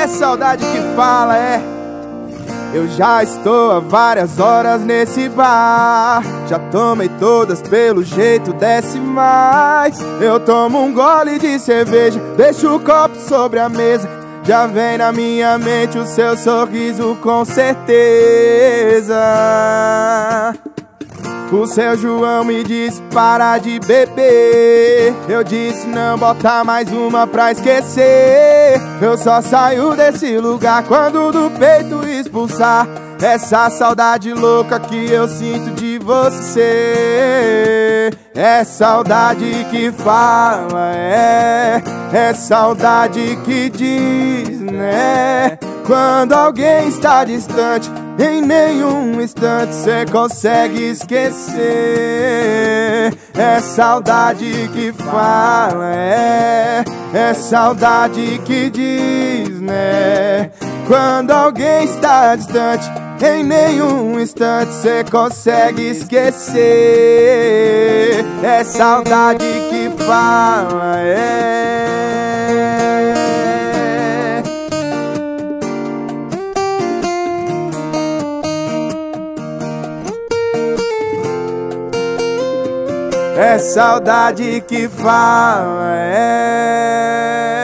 É saudade que fala, é. Eu já estou há várias horas nesse bar. Já tomei todas, pelo jeito desce mais. Eu tomo um gole de cerveja, deixo o copo sobre a mesa. Já vem na minha mente o seu sorriso com certeza. O seu João me disse para de beber. Eu disse não, bota mais uma pra esquecer. Eu só saio desse lugar quando do peito expulsar essa saudade louca que eu sinto de você. É saudade que fala, é saudade que diz, né? Quando alguém está distante, em nenhum instante cê consegue esquecer. É saudade que fala, é saudade que diz, né? Quando alguém está distante, em nenhum instante cê consegue esquecer. É saudade que fala, é saudade que fala,